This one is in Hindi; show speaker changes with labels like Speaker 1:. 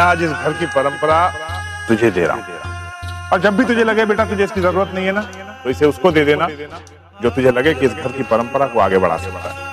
Speaker 1: आज इस घर की परंपरा तुझे दे रहा हूँ, और जब भी तुझे लगे बेटा तुझे इसकी जरूरत नहीं है ना, तो इसे उसको दे देना जो तुझे लगे कि इस घर की परंपरा को आगे बढ़ा सकता है।